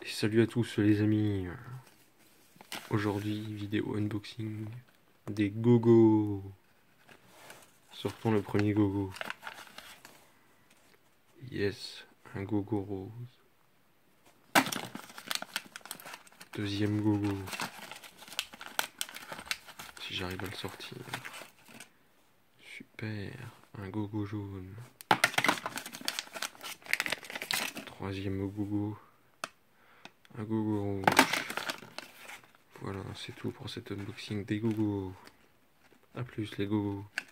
Et salut à tous les amis. Aujourd'hui, vidéo unboxing des gogos. Sortons le premier gogo. Yes, un gogo rose. Deuxième gogo. Si j'arrive à le sortir. Super, un gogo jaune. Troisième gogo. Un gogo rouge. Voilà, c'est tout pour cet unboxing des gogos. A plus les gogos.